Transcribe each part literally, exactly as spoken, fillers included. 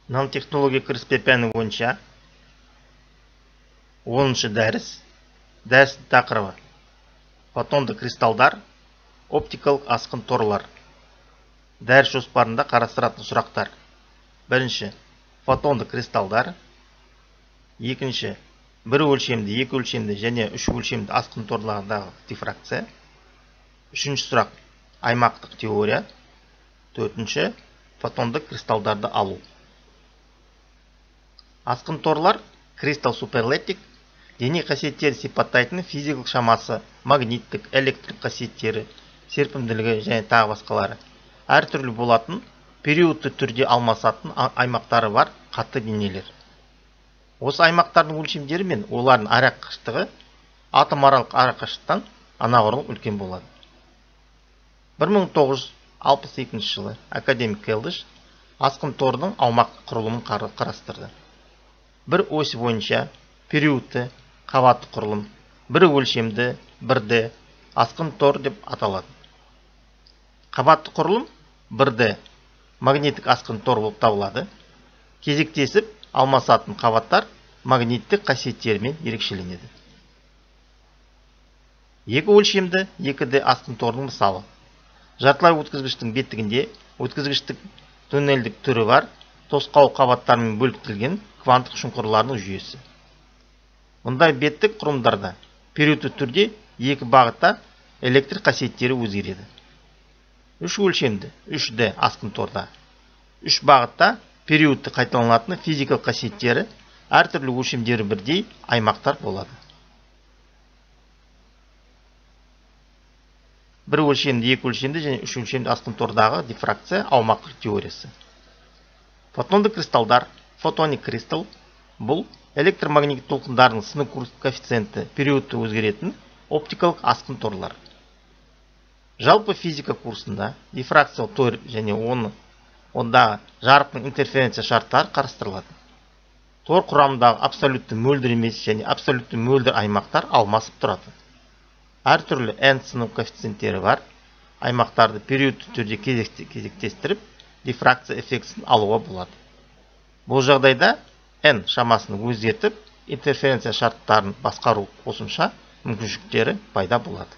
Нанотехнология кіріспе пәні бойынша оныншы дәріс. Дәрістің тақырыбы фотонды кристалдар, оптикалық асқын торлар. Дәріс жоспарында қарастыратын сұрақтар: бірінші, фотонды кристалдар. Екінші, бір өлшемді, екі өлшемді және үш өлшемді асқын торлардағы дифракция. Үшінші сұрақ, аймақтық теория. Төртінші, фотонды кристалдарды алу. Асқын торлар кристалл суперлетик, дене қасиеттерін сипаттайтын физикалық шамасы, магниттік, электрлік қасиеттері, серпімділігі және тағы басқалары әртүрлі болатын, периодты түрде алмасатын аймақтары бар қатты денелер. Осы аймақтардың өлшемдері мен олардың арақашықтығы атомаралық арақашықтықтан анағұрлым үлкен болады. бір мың тоғыз жүз алпыс екінші жылы академик Келдиш асқын тордың аумақтық құрылымын қарастырды. Бір ось бойынша периодты қабатты құрылым, бір өлшемді, бірді асқын тор деп аталады. Қабатты құрылым бірді магниттік асқын тор болып табылады. Кезектесіп алмасатын қабаттар магниттік қасиеттерімен ерекшеленеді. Екі өлшемді екіде асқын тордың мысалы: жартылай өткізгіштің беттігінде өткізгіштік туннельдік түрі бар тосқауыл қабаттармен бөліктілген кванттық шұңқырлардың жүйесі. Мұндай беттік құрылымдарда периодты түрде екі бағытта электр қасиеттері өзгереді. Үш өлшемді үш дэ асқын торда үш бағытта периодты қайталанатын физикалық қасиеттері әртүрлі өлшемдері бірдей аймақтар болады. Бір өлшемді, екі өлшемді және үш өлшемді асқын тордағы дифракция аумақтық теориясы. Фотонды кристалдар, фотоник кристалл, бұл электромагниттік толқындардың сыну коэффициенті периодты өзгеретін оптикалық асқын торлар. Жалпы физика курсында дифракциялық тор және оны ондағы жарықтың интерференция шарттары қарастырылады. Тор құрамындағы абсолютті мөлдір емес және абсолютті мөлдір аймақтар алмасып тұрады. Әртүрлі n сыну коэффициенттері бар аймақтарды периодты түрде кезектестіріп дифракция эффектісін алуға болады. Бұл жағдайда n шамасын өзгертіп интерференция шарттарын басқару қосымша мүмкіншіліктері пайда болады.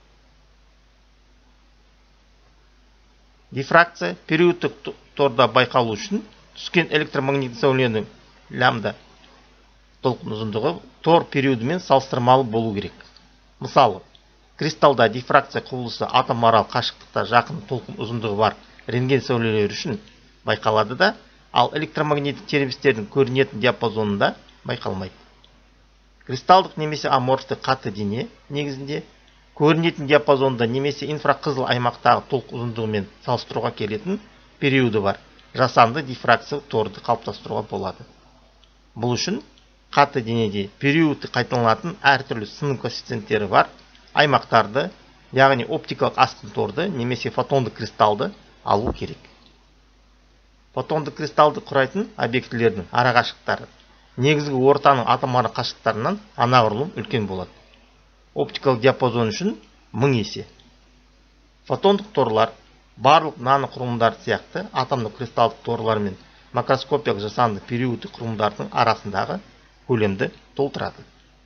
Дифракция периодтық торда байқалу үшін түскен электромагниттік сәуленің лямбда толқын ұзындығы тор периодымен салыстырмалы болу керек. Мысалы, кристалда дифракция құбылысы атомаралық қашықтықта жақын толқын ұзындығы бар рентген сәулелері үшін байқалады да, ал электромагниттік тербелістердің көрінетін диапазонында байқалмайды. Кристалдық немесе аморфты қатты дене негізінде көрінетін диапазонда немесе инфрақызыл аймақтағы толқын ұзындығымен салыстыруға келетін периоды бар жасанды дифракциялық торды қалыптастыруға болады. Бұл үшін қатты денеде периодты қайталанатын әртүрлі сыну коэффициенттері бар аймақтарды, яғни оптикалық асқын торды немесе фотонды кристалды алу керек. Фотонды кристалды құрайтын объектілердің арақашықтықтары негізгі ортаның атомаралық қашықтықтарынан анағұрлым үлкен болады. Оптикалық диапазон үшін мың есе. Фотондық торлар барлық нано құрылымдар сияқты атомдық кристалдық торлар мен макроскопиялық жасанды периодты құрылымдардың арасындағы көлемді толтырады.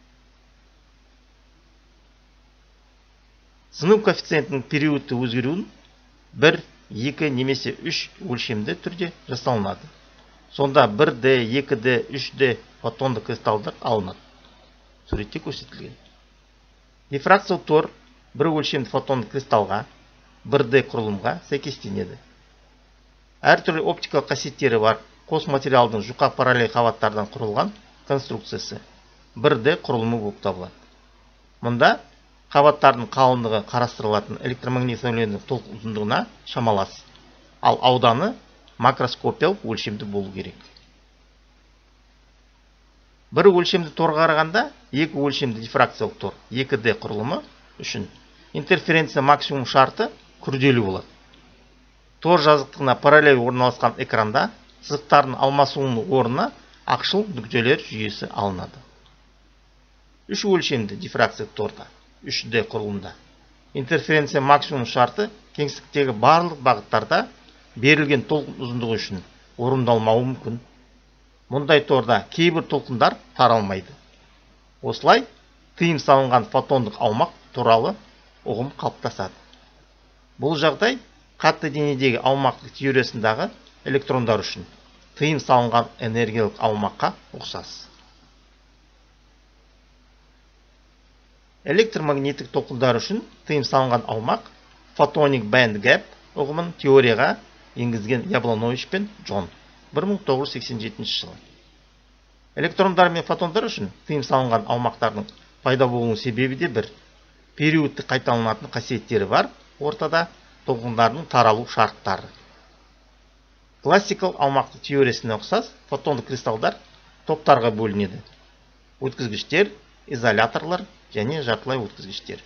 Сыну коэффициентінің периодты өзгеруін бір, екі немесе үш өлшемді түрде жасалынады. Сонда бір дэ, екі дэ, үш дэ фотонды кристалдар алынады. Суретте көрсетілген. Дифракциялық тор бір өлшемді фотонды кристалға, бір дэ құрылымға сәйкестенеді. Әртүрлі оптикалық қасиеттері бар қос материалдың жұқа параллель қабаттардан құрылған конструкциясы бір дэ құрылымы болып табылады. Мұнда қабаттардың қалыңдығы қарастырылатын электромагниттік сәуленің толқын ұзындығына шамалас, ал ауданы макроскопиялық өлшемді болу керек. Бір өлшемді торға қарағанда екі өлшемді дифракциялық тор екі дэ құрылымы үшін интерференция максимум шарты күрделі болады. Тор жазықтығына параллель орналасқан экранда сызықтардың алмасуының орнына ақшыл нүктелер жүйесі алынады. Үш өлшемді дифракциялық торда үш дэ құрылымда интерференция максимум шарты кеңістіктегі барлық бағыттарда берілген толқын ұзындығы үшін орындалмауы мүмкін. Мұндай торда кейбір толқындар таралмайды. Осылай тыйым салынған фотондық аумақ туралы ұғым қалыптасады. Бұл жағдай қатты денедегі аумақтық теориясындағы электрондар үшін тыйым салынған энергиялық аумаққа ұқсас. Электромагниттік толқындар үшін тыйым салынған аумақ Photonic Band Gap ұғымын теорияға енгізген Яблонович пен Джон бір мың тоғыз жүз сексен жетінші жылы. Электрондар мен фотондар үшін тыйым салынған аумақтардың пайда болуының себебі де бір. Периодты қайталанатын қасиеттері бар ортада толқындардың таралу шарттары. Классикалық аумақтық теориясына ұқсас фотондық кристалдар топтарға бөлінеді. Өткізгіштер, изоляторлар және жартылай өткізгіштер.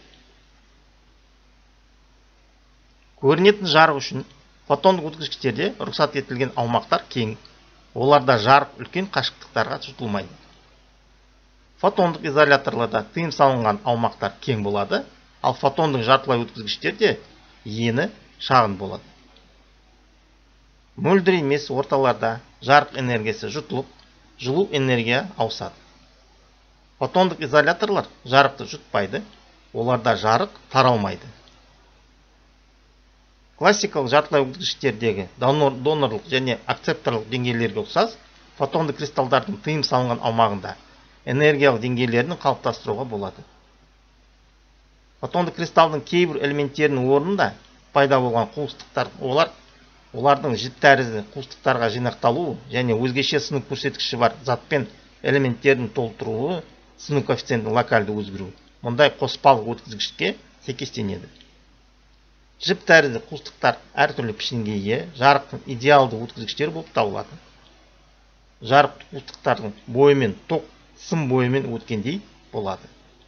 Көрінетін жарық үшін фотондық өткізгіштерде рұқсат етілген аумақтар кең. Оларда жарық үлкен қашықтықтарға жұтылмайды. Фотондық изоляторларда тыйым салынған аумақтар кең болады, ал фотондық жартылай өткізгіштерде ені шағын болады. Мөлдір емес орталарда жарық энергиясы жұтылып, жылу энергия ауысады. Фотондық изоляторлар жарықты жұтпайды, оларда жарық таралмайды. Классикалық жартылай өткізгіштердегі донорлық және акцепторлық деңгейлерге ұқсас, фотондық кристалдардың тыйым салынған аумағында энергиялық деңгейлерін қалыптастыруға болады. Фотондық кристалдың кейбір элементтерінің орнында пайда болған қуыстықтар, олар олардың жіп тәрізді қуыстықтарға жинақталуы және өзгеше сыну көрсеткіші бар затпен элементтердің толтыруы, сыну коэффициентінің локальды өзгеруі. Мұндай қоспалық өткізгішке сәйкестенеді. Жіп тәрізді қуыстықтар әртүрлі пішінге ие, жарықтың идеалды өткізгіштер болып табылады. Жарық қуыстықтардың бойымен тоқ сым бойымен өткендей болады.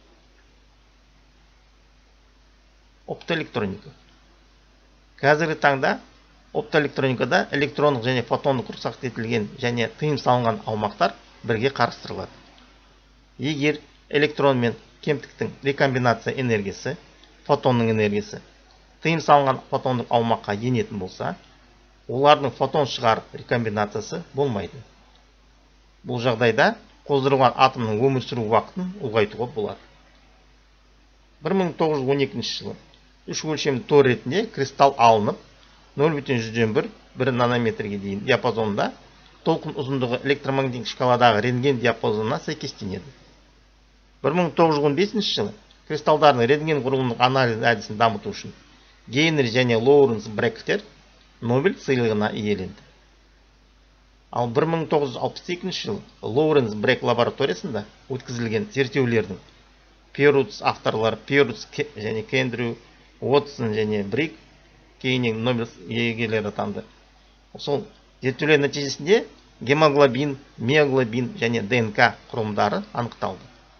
Оптоэлектроника. Қазіргі таңда оптоэлектроникада электрондық және фотондық рұқсат етілген және тыйым салынған аумақтар бірге қарастырылады. Егер электрон мен кемтіктің рекомбинация энергиясы, фотонның энергиясы тыйым салынған фотондық аумаққа енетін болса, олардың фотон шығарып рекомбинациясы болмайды. Бұл жағдайда қоздырылған атомның өмір сүру уақытын ұлғайтуға болады. бір мың тоғыз жүз он екінші жылы үш өлшемді тор ретінде кристалл алынып, нөл бүтін жүзден бір бір нанометрге дейін диапазонында толқын ұзындығы электромагнитик шкаладағы рентген диапазонына сәйкестенеді. бір мың тоғыз жүз он бесінші жылы кристалдардың рентген құрылымдық анализ әдісін дамыту үшін Гейнри және Лоуренс Бректер Нобель сыйлығына иеленді. Ал бір мың тоғыз жүз алпыс екінші жылы Лоуренс Брек лабораториясында өткізілген зерттеулердің Перутс авторлары Перутс және Кендрю, Уотсон және Брик кейіннен Нобель иегерлері атанды. Сол зерттеулер нәтижесінде гемоглобин, миоглобин және ДНК құрылымдары анықталды.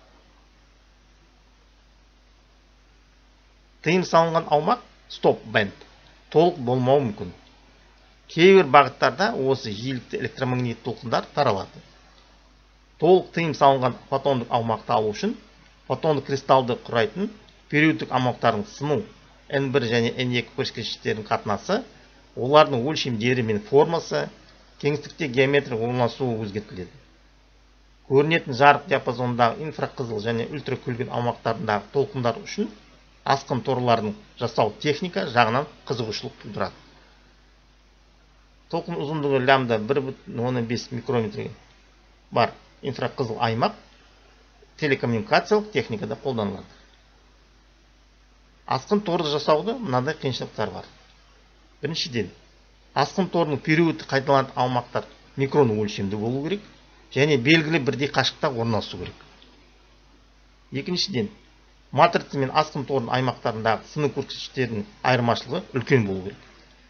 Тыйым салынған аумақ стоп бенд толық болмауы мүмкін. Кейбір бағыттарда осы жиілікті электромагнит толқындар таралады. Толық тыйым салынған фотондық аумақты алу үшін фотондық кристалды құрайтын периодтық аумақтардың сыну эн бір және эн екі көрсеткіштерінің қатынасы, олардың өлшемдері мен формасы, кеңістікте геометриялық орналасуы өзгертіледі. Көрінетін жарық диапазонындағы инфрақызыл және ультракүлгін аумақтарындағы толқындар үшін асқын торлардың жасау техника жағынан қызығушылық тудырады. Толқын ұзындығы лямбда бір бүтін оннан бес микрометрге бар инфрақызыл аймақ телекоммуникациялық техникада қолданылады. Асқын торды жасауда мынадай қиыншылықтар бар. Біріншіден, асқын торының периодты қайталанатын аумақтар микрон өлшемді болу керек және белгілі бірдей қашықта орналасу керек. Екіншіден, матрица мен асқын торының аймақтарындағы сыну көрсеткіштерінің айырмашылығы үлкен болу керек.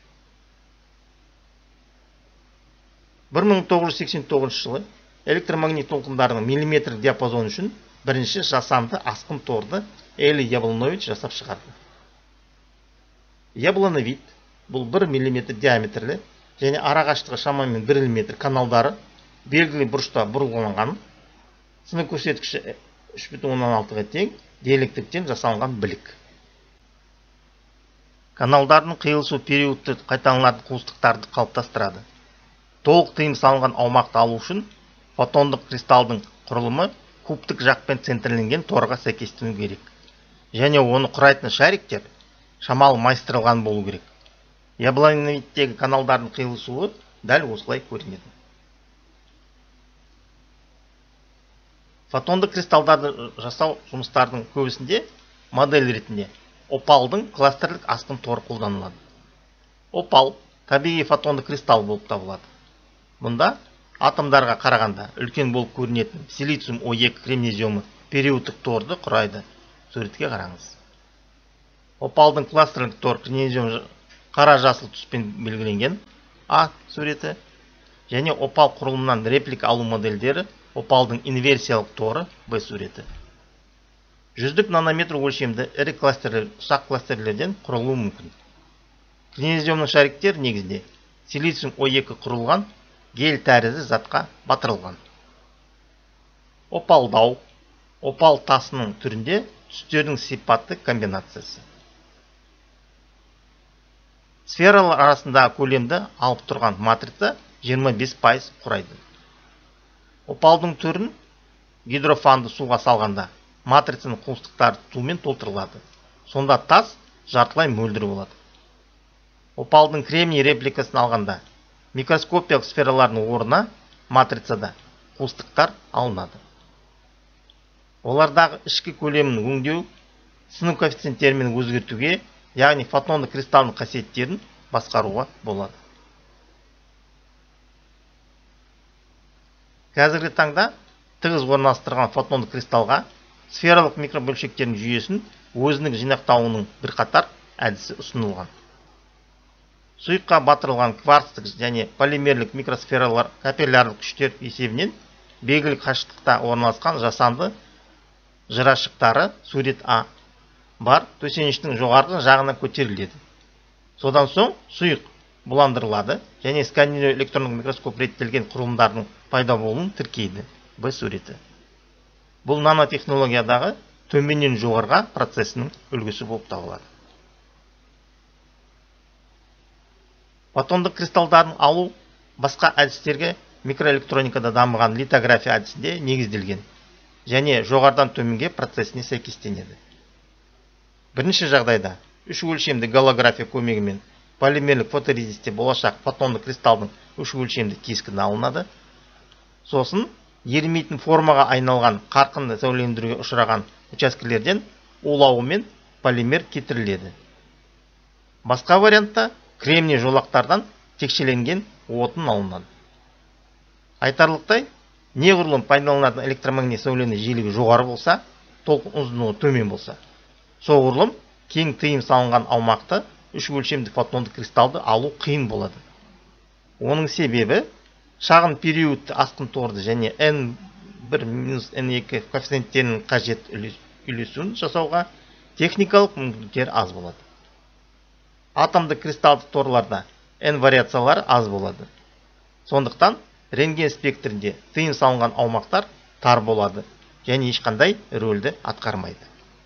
бір мың тоғыз жүз сексен тоғызыншы жылы электромагнит толқындарының миллиметр диапазоны үшін бірінші жасанды асқын торды Эли Яблонович жасап шығарды. Яблоновит бұл бір миллиметр диаметрлі және арақашықтығы шамамен бір миллиметр каналдары белгілі бұрышта бұрылғанған, сыну көрсеткіші үш бүтін оннан алтыға тең диэлектриктен жасалынған білік. Каналдардың қиылысу периодты қайталанатын қуыстықтарды қалыптастырады. Толық тыйым салынған аумақты алу үшін фотондық кристалдың құрылымы кубтық жақпен центрленген торға сәйкестену керек. Және оны құрайтын шариктер шамалы майыстырылған болу керек. Яблоновиттегі каналдардың қиылысуы дәл осылай көрінеді. Фотондық кристалдарды жасау жұмыстардың көбісінде модель ретінде опалдың кластерлік асқын торы қолданылады. Опал табиғи фотондық кристалл болып табылады. Мұнда атомдарға қарағанда үлкен болып көрінетін силициум о екі кремнезиумы периодтық торды құрайды. Суретке қараңыз. Опалдың кластерлік тор кремнезиум қара жасыл түспен белгіленген А суреті, және опал құрылымынан реплика алу модельдері опалдың инверсиялық торы Б суреті. Жүздік нанометр өлшемді ірі кластерлер ұсақ кластерлерден құрылуы мүмкін. Кремнезиумның шариктер негізінде силициум о екі құрылған гель тәрізді затқа батырылған. Опалдау опал тасының түрінде түстердің сипатты комбинациясы. Сфералар арасындағы көлемді алып тұрған матрица жиырма бес пайыз құрайды. Опалдың түрін гидрофанды суға салғанда матрицаның қуыстықтары сумен толтырылады. Сонда тас жартылай мөлдір болады. Опалдың кремний репликасын алғанда микроскопиялық сфералардың орнына матрицада қуыстықтар алынады. Олардағы ішкі көлемін өңдеу, сыну коэффициенттерімен өзгертуге, яғни фотондық кристалдың қасиеттерін басқаруға болады. Қазіргі таңда тығыз орналастырған фотондық кристалға сфералық микробөлшектердің жүйесін өзінің жинақтауының бірқатар әдісі ұсынылған. Сұйыққа батырылған кварцтық және полимерлік микросфералар капиллярлық күштер есебінен белгілі қашықтықта орналасқан жасанды жырашықтары сурет А бар төсеніштің жоғарғы жағына көтеріледі. Содан соң сұйық буландырылады және сканерлеу электрондық микроскоп реттелген құрылымдардың пайда болуын тіркейді. Б суреті. Бұл нанотехнологиядағы төменнен жоғарыға процесінің үлгісі болып табылады. Фотондық кристалдарын алу басқа әдістерге микроэлектроникада дамыған литография әдісінде негізделген және жоғарыдан төменге процесіне сәйкестенеді. Бірінші жағдайда үш өлшемді голография көмегімен полимерлік фоторезисте болашақ фотондық кристалдың үш өлшемді кескіні алынады. Сосын ерімейтін формаға айналған қарқынды сәулелендіруге ұшыраған учаскелерден улауымен полимер кетіріледі. Басқа вариантта кремний жолақтардан текшеленген отын алынады. Айтарлықтай, неғұрлым пайдаланатын электромагнит сәулені жиілігі жоғары болса, толқын ұзындығы төмен болса, соғұрлым кең тыйым салынған аумақты үш өлшемді фотондық кристалды алу қиын болады. Оның себебі шағын периодты асқын торды және эн бір минус эн екі коэффициенттерінің қажет үйлесуін жасауға техникалық мүмкіндіктер аз болады. Атомдық кристалдық торларда эн вариациялары аз болады. Сондықтан рентген спектрінде тыйым салынған аумақтар тар болады және ешқандай рөлді атқармайды.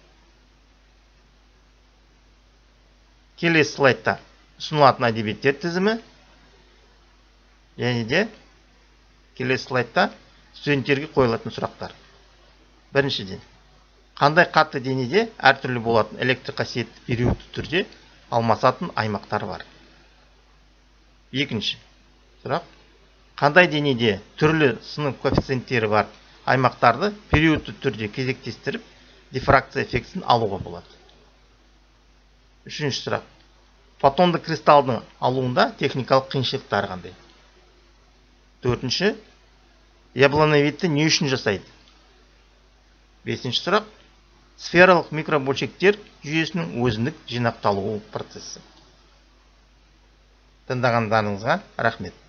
Келесі слайдта ұсынылатын әдебиеттер тізімі, және де келесі слайдта студенттерге қойылатын сұрақтар. Біріншіден, қандай қатты денеде әртүрлі болатын электр қасиетті периодты түрде алмасатын аймақтар бар? Екінші сұрақ, қандай денеде түрлі сыну коэффициенттері бар аймақтарды периодты түрде кезектестіріп дифракция эффектісін алуға болады? Үшінші сұрақ, фотондық кристалдың алуында техникалық қиыншылықтары қандай? Төртінші, яблоновитті не үшін жасайды? Бесінші сұрақ, сфералық микробөлшектер жүйесінің өзіндік жинақталуы процесі. Тыңдағандарыңызға рахмет.